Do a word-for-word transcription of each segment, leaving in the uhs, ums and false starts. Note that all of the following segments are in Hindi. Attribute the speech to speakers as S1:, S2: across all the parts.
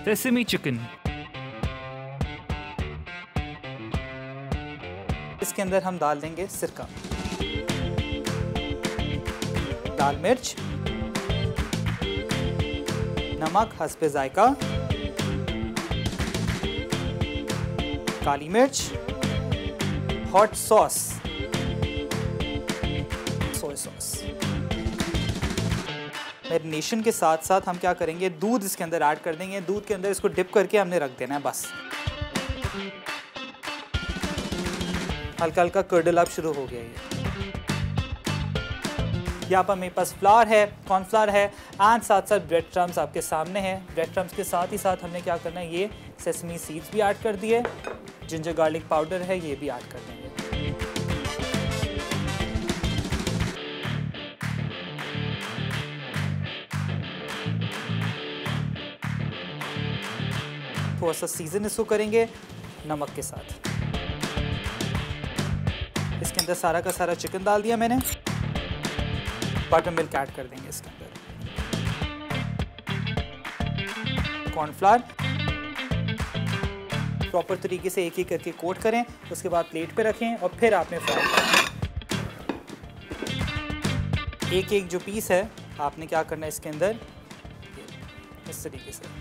S1: Sesame chicken.
S2: इसके अंदर हम डाल देंगे सिरका, लाल मिर्च, नमक हस्बे जायका, काली मिर्च, hot sauce, soya sauce. Marination के साथ साथ हम क्या करेंगे, दूध इसके अंदर ऐड कर देंगे। दूध के अंदर इसको डिप करके हमने रख देना है बस। हल्का हल्का कर्डल अब शुरू हो गया ये। यहाँ पर मेरे पास फ्लावर है, कॉर्नफ्लावर है एंड साथ साथ ब्रेड क्रम्स आपके सामने है। ब्रेड क्रम्स के साथ ही साथ हमने क्या करना है, ये सेसमी सीड्स भी ऐड कर दिए, जिंजर गार्लिक पाउडर है ये भी ऐड कर देंगे। थोड़ा सा सीजन इसको करेंगे नमक के साथ। इसके अंदर सारा का सारा चिकन डाल दिया मैंने। बटर मिल्क ऐड कर देंगे इसके अंदर, कॉर्नफ्लावर प्रॉपर तरीके से एक एक करके कोट करें, उसके बाद प्लेट पे रखें और फिर आपने फ्राई करना। एक एक जो पीस है आपने क्या करना है इसके अंदर इस तरीके से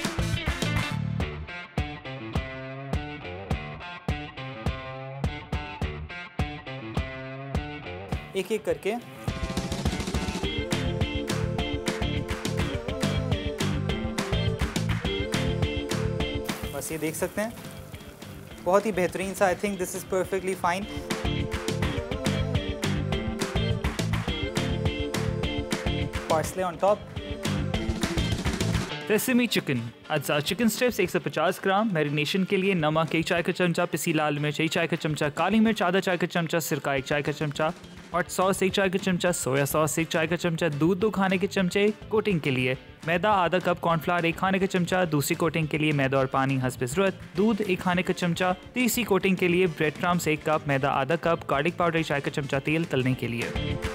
S2: एक एक करके बस ये देख सकते हैं, बहुत ही बेहतरीन सा। I think this is perfectly fine. Parsley on top.
S1: Sesame chicken. अज्जा चिकन स्ट्रिप्स एक सौ पचास ग्राम। मैरिनेशन के लिए नमक एक चाय का चमचा, पिसी लाल मिर्च एक चाय का चमचा, काली मिर्च आधा चाय का चमचा, सिरका एक चाय का चमचा, हॉट सॉस एक चाय का चमचा, सोया सॉस एक चाय का चमचा, दूध दो खाने के चमचे। कोटिंग के लिए मैदा आधा कप, कॉर्नफ्लावर एक खाने का चमचा। दूसरी कोटिंग के लिए मैदा और पानी हस्बे ज़रूरत, दूध एक खाने का चमचा। तीसरी कोटिंग के लिए ब्रेड क्रम्स एक कप, मैदा आधा कप, गार्लिक पाउडर एक चाय का चमचा, तेल तलने के लिए।